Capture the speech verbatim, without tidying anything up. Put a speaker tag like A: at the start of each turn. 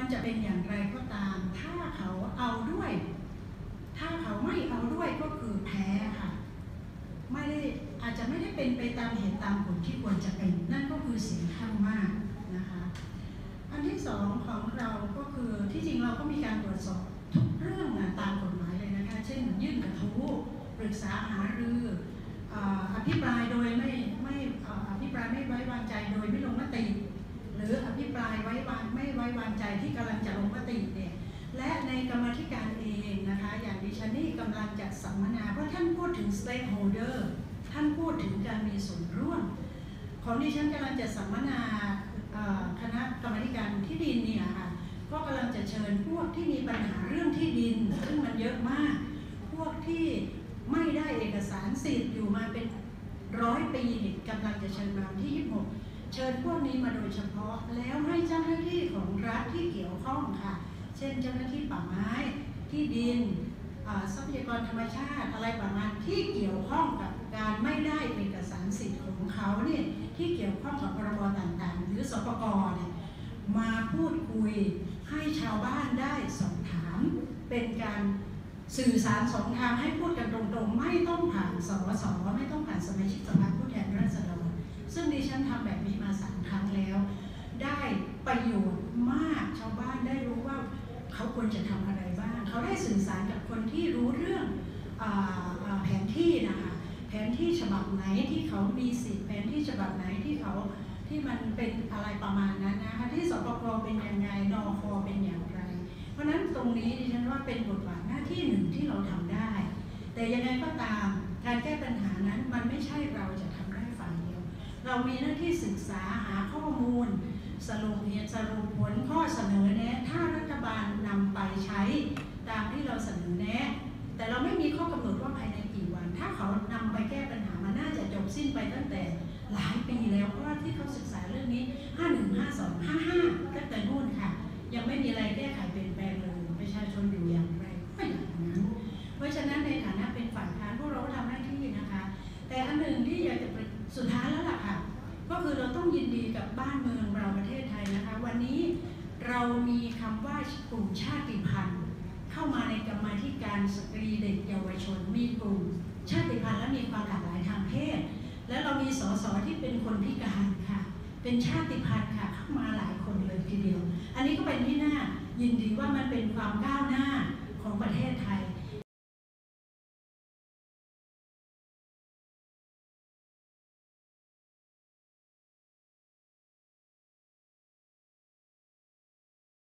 A: จะเป็นอย่างไรก็ตามถ้าเขาเอาด้วยถ้าเขาไม่เอาด้วยก็คือแพ้ค่ะไม่ได้อาจจะไม่ได้เป็นไปตามเหตุตามผลที่ควรจะเป็นนั่นก็คือเสียงข้างมากนะคะอันที่สองของเราก็คือที่จริงเราก็มีการตรวจสอบทุกเรื่องตามกฎหมายเลยนะคะเช่นยื่นกระทู้ปรึกษาหารืออภิปรายโดยไม่ไม่อภิปรายไม่ไว้วางใจโดยไม่ลงมติหรืออภิปรายไว้วางไม่ไว้วางใจที่กำลังจะลงมติเนี่ยและในกรรมาธิการเองนะคะอย่างดิฉันนี่กำลังจะสัมมนาเพราะท่านพูดถึง stakeholder ท่านพูดถึงการมีส่วนร่วมของดิฉันกำลังจะสัมมนาคณะกรรมาธิการที่ดินเนี่ยค่ะก็กำลังจะเชิญพวกที่มีปัญหาเรื่องที่ดินซึ่งมันเยอะมากพวกที่ไม่ได้เอกสารสิทธิ์อยู่มาเป็นร้อยปีกำลังจะเชิญมาที่ยี่สิบหกเชิญพวกนี้มาโดยเฉพาะแล้วให้เจ้าหน้าที่ของรัฐที่เกี่ยวข้องค่ะเช่นเจ้าหน้าที่ป่าไม้ที่ดินทรัพยากรธรรมชาติอะไรประมาณที่เกี่ยวข้องกับการไม่ได้เอกสารสิทธิ์ของเขาเนี่ยที่เกี่ยวข้องกับพรบต่างๆหรือสปก.เนี่ยมาพูดคุยให้ชาวบ้านได้สอบถามเป็นการสื่อสารสองทางให้พูดกันตรงๆไม่ต้องผ่านสสไม่ต้องผ่านสมาชิกสภาผู้แทนราษฎรซึ่งดิฉันทำแบบนี้มาสามครั้งแล้วได้ประโยชน์มากชาวบ้านได้รู้ว่าเขาควรจะทำอะไรบ้างเขาได้สื่อสารกับคนที่รู้เรื่องแผนที่นะคะแผนที่ฉบับไหนที่เขามีสิทธิ์แผนที่ฉบับไหนที่เขาที่มันเป็นอะไรประมาณนั้นนะคะที่สปก.เป็นยังไงนค.เป็นอย่างไรเพราะนั้นตรงนี้ดิฉันว่าเป็นบทบาทหน้าที่หนึ่งที่เราทำได้แต่ยังไงก็ตามการแก้ปัญหานั้นมันไม่ใช่เราจะทำได้ฝ่ายเดียวเรามีหน้าที่ศึกษาหาข้อมูลสรุปเหตุสรุปผลข้อเสนอแนะถ้ารัฐบาลนำไปใช้ตามที่เราเสนอแนะแต่เราไม่มีข้อกำหนดว่าภายในกี่วันถ้าเขานำไปแก้ปัญหามันน่าจะจบสิ้นไปตั้งแต่หลายปีแล้วเพราะว่าที่เขาศึกษาเรื่องนี้ห้าหนึ่ง ห้าสอง ห้าห้าตั้งแต่นู่นค่ะยังไม่มีอะไรแก้ไขเปลี่ยนแปลงเลยประชาชนอยู่อย่างไรก็อย่างนั้นเพราะฉะนั้นในฐานะเป็นฝ่ายค้านพวกเราทำหน้าที่นะคะแต่อันหนึ่งที่อยากจะสุดท้ายแล้วล่ะค่ะก็คือเราต้องยินดีกับบ้านเมืองเราประเทศไทยนะคะวันนี้เรามีคำว่ากลุ่มชาติพันธุ์เข้ามาในกรรมาธิการสตรีเด็กเยาวชนมีกลุ่มชาติพันธุ์และมีความหลากหลายทางเพศและเรามีสสที่เป็นคนพิการค่ะเป็นชาติพันธุ์ค่ะเข้ามาหลายคนเลยทีเดียวอันนี้ก็เป็นที่น่ายินดีว่ามันเป็นความก้าวหน้าของประเทศไทย